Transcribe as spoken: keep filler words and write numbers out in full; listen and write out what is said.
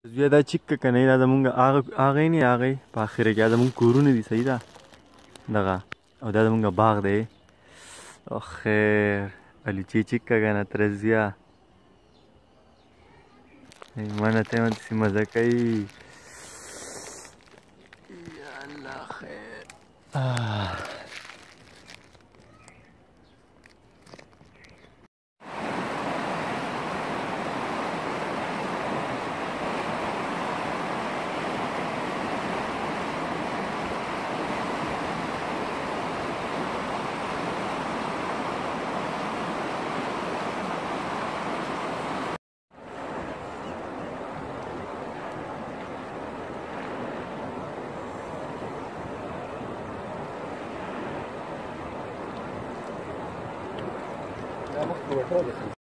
زوی دا چیک کنه دا زمونږ هغه هغه نه هغه په اخره کې دا زمونږ کورونه دي صحیح ده دغه او دا زمونږ باغ دی او خیر الوچې چیک کنه ترزیا منه ته من سی مزه کوي یا الله خیر مخکې وټول